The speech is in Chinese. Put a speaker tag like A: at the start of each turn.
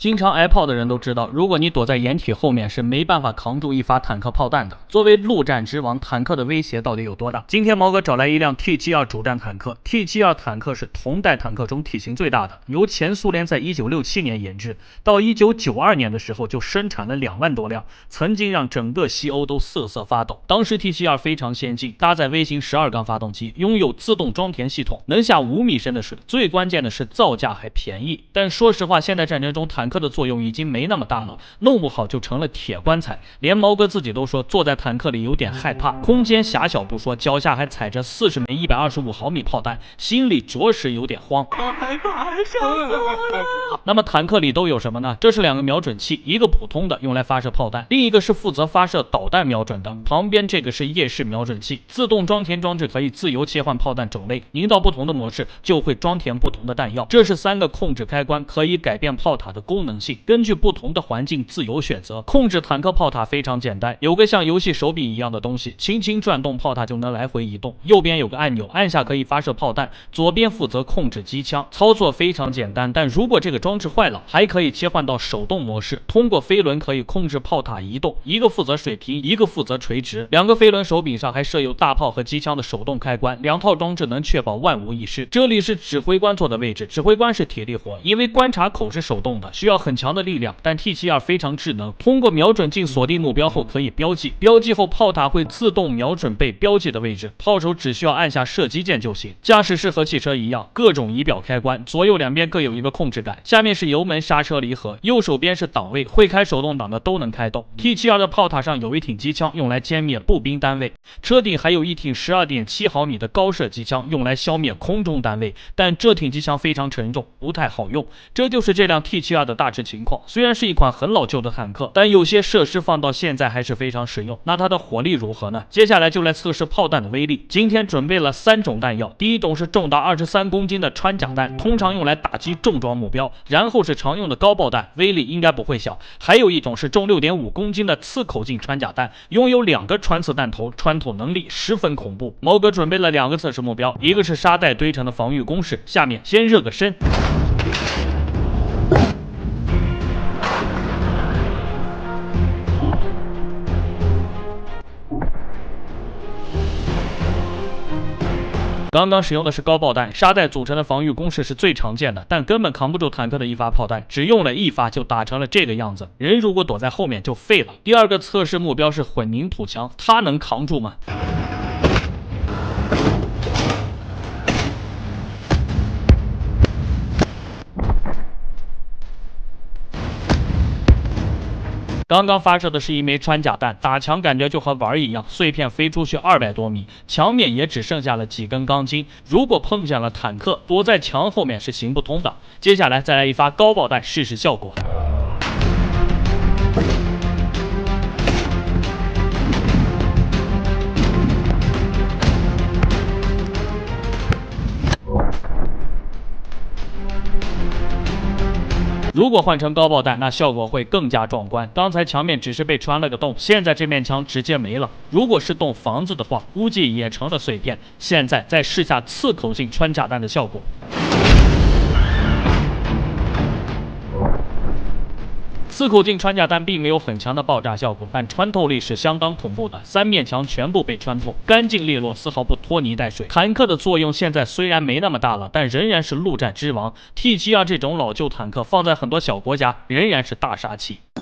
A: 经常挨炮的人都知道，如果你躲在掩体后面，是没办法扛住一发坦克炮弹的。作为陆战之王，坦克的威胁到底有多大？今天毛哥找来一辆 T72主战坦克。T72坦克是同代坦克中体型最大的，由前苏联在1967年研制，到1992年的时候就生产了2万多辆，曾经让整个西欧都瑟瑟发抖。当时 T72非常先进，搭载微型12缸发动机，拥有自动装填系统，能下5米深的水。最关键的是造价还便宜。但说实话，现代战争中坦克的作用已经没那么大了，弄不好就成了铁棺材。连毛哥自己都说，坐在坦克里有点害怕，空间狭小不说，脚下还踩着40枚125毫米炮弹，心里着实有点慌。好害怕，吓死我了！那么坦克里都有什么呢？这是2个瞄准器，一个普通的用来发射炮弹，另一个是负责发射导弹瞄准的。旁边这个是夜视瞄准器，自动装填装置可以自由切换炮弹种类，拧到不同的模式就会装填不同的弹药。这是3个控制开关，可以改变炮塔的功能性，根据不同的环境自由选择。控制坦克炮塔非常简单，有个像游戏手柄一样的东西，轻轻转动炮塔就能来回移动。右边有个按钮，按下可以发射炮弹，左边负责控制机枪。操作非常简单，但如果这个装置坏了，还可以切换到手动模式，通过飞轮可以控制炮塔移动，一个负责水平，一个负责垂直。2个飞轮手柄上还设有大炮和机枪的手动开关，2套装置能确保万无一失。这里是指挥官坐的位置，指挥官是体力活，因为观察口是手动的，需要很强的力量。但 T72非常智能，通过瞄准镜锁定目标后可以标记，标记后炮塔会自动瞄准被标记的位置，炮手只需要按下射击键就行。驾驶室和汽车一样，各种仪表开关，左右2边各有一个控制杆，下面是油门、刹车、离合，右手边是档位，会开手动挡的都能开动。T72的炮塔上有一挺机枪，用来歼灭步兵单位，车顶还有一挺12.7毫米的高射机枪，用来消灭空中单位。但这挺机枪非常沉重，不太好用。这就是这辆 T72的大致情况。虽然是一款很老旧的坦克，但有些设施放到现在还是非常实用。那它的火力如何呢？接下来就来测试炮弹的威力。今天准备了3种弹药，第一种是重达23公斤的穿甲弹，通常用来打击重装目标，然后是常用的高爆弹，威力应该不会小。还有一种是重6.5公斤的刺口径穿甲弹，拥有2个穿刺弹头，穿透能力十分恐怖。毛哥准备了2个测试目标，一个是沙袋堆成的防御工事，下面先热个身。刚刚使用的是高爆弹，沙袋组成的防御工事是最常见的，但根本扛不住坦克的1发炮弹，只用了1发就打成了这个样子，人如果躲在后面就废了。第2个测试目标是混凝土墙，它能扛住吗？刚刚发射的是1枚穿甲弹，打墙感觉就和玩一样，碎片飞出去200多米，墙面也只剩下了几根钢筋。如果碰见了坦克，躲在墙后面是行不通的。接下来再来1发高爆弹试试效果。如果换成高爆弹，那效果会更加壮观。刚才墙面只是被穿了个洞，现在这面墙直接没了。如果是栋房子的话，估计也成了碎片。现在再试下刺口径穿甲弹的效果。刺口径穿甲弹并没有很强的爆炸效果，但穿透力是相当恐怖的，3面墙全部被穿透，干净利落，丝毫不拖泥带水。坦克的作用现在虽然没那么大了，但仍然是陆战之王。T72这种老旧坦克放在很多小国家仍然是大杀器。